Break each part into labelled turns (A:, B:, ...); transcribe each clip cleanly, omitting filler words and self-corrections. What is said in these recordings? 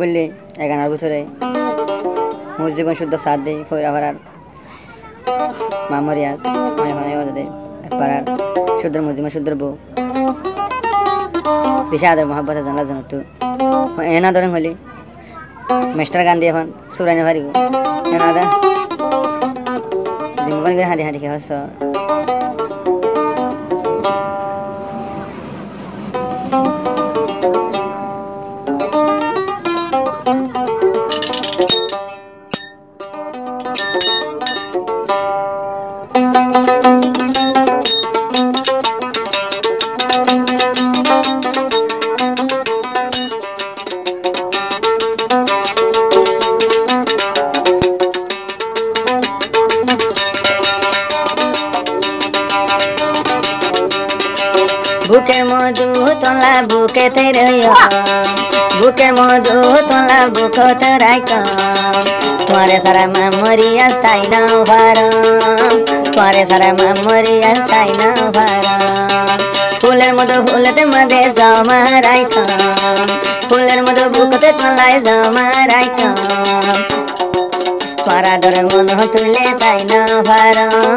A: করলে এগানার বছরে মোর জীবন শুদ্ধ সাথ দেয় ফইরা ভরার মামরিয়াজ পাড়ার শুদ্ধ মোর জীবন শুদ্ধ বউ বেশি আদর মহাব্বত জানলা জানো তো এনা ধরেন হলি মেস্টার গান দিয়ে এখন সুরাইনে পারিব এনা দা মোবাইল করে হাঁটি হাঁটি খেয়ে হস বুকে মধু তোলা বুকে তেরে বুকে মধু তোলা বুক তেরাই তোমারে সারা মামরিয়া তাই না ভার তোমারে সারা মামরিয়া তাই না ভার ফুলের মধু ফুলতে মধ্যে জমা রাইখ ফুলের মধু বুকতে তোলায় জমা রাইখ তোরা ধরে মন তুলে তাই না ভার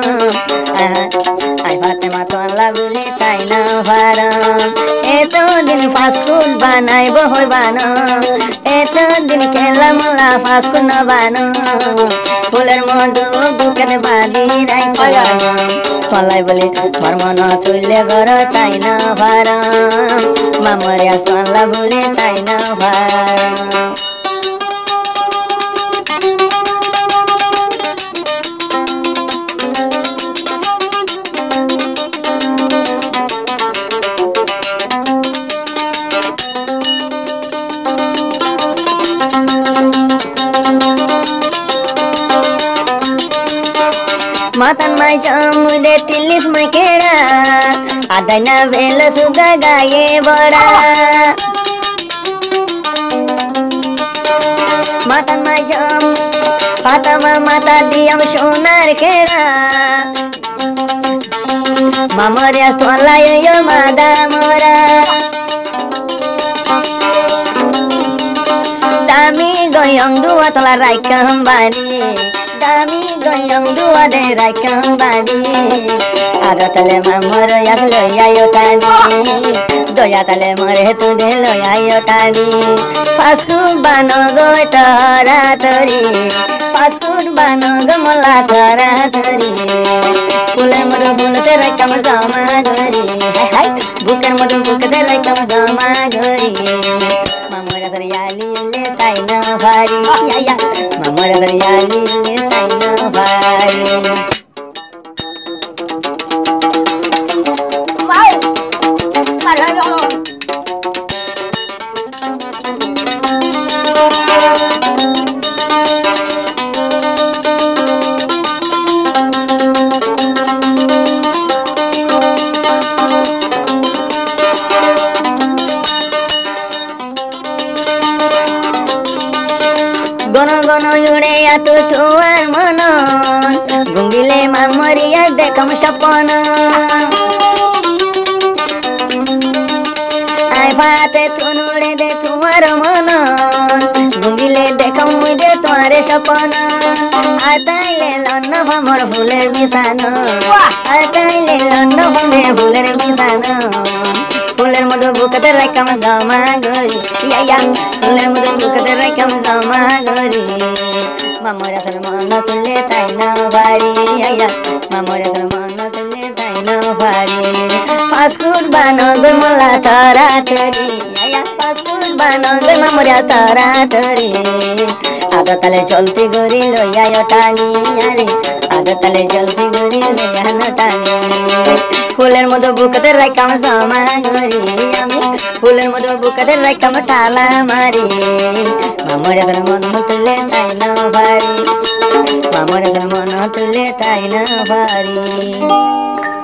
A: আই ভাতে মা তোলা বলে তাই না ভার এত দিন ফাস্টফুড বানাইব হইবান এত দিন খেলা মোলা ফাস্টফুড বান ফুলের মধু বুকের বাঁধি রাইখ তোলাই বলে তোর মন তুলে ঘর তাই না ভার মামরিয়া তোলা বলে তাই না ভার Matan mai jamu de tilis mai kera adana vela suga gaye bada Matan mai jam patama mata diam sonar kera Mamoria tola yo madamora Dami goyong dua tola raika hambani Dami goyong dua de raika hambani Ado tale mamor yak loya yo tani Doya tale more tu de loya yo tani Fast food bano go tara tori Fast food bano go mola tara tori Pule modu pule te raika mazama gori Hai hai buker modu buker te raika mazama gori Mamora taryali le tai na bhari ya ya Mamora taryali le tai na bhari Wow Paralo Gono gono yude atu tuar mono Gungile mamoria dekam sapana Ai fate tunude de tuar mono Gungile dekam muide tuare sapana Ataile lonna bhamor fuler bisano Ataile lonna bhame fuler bisano Fuler modu bukate raikam jama gori Ya ya Fuler modu bukate raikam jama gori Mamora sar mona tulle tai na bari Ya ya Mamora sar mona tulle tai na bari Fast food bano go mola tara tori Ya ya Fast food bano go mamoria tara tori Ada tale cholti gori loya yo tani Are Ada tale cholti gori loya no tani ফুলের মতো বুকতে রাইকাম জমা গরি আমি ফুলের মতো বুকতে রাইকাম টালা মারি মামরের মন তুলে তাই না ভারি মামরের মন তুলে তাই না ভারি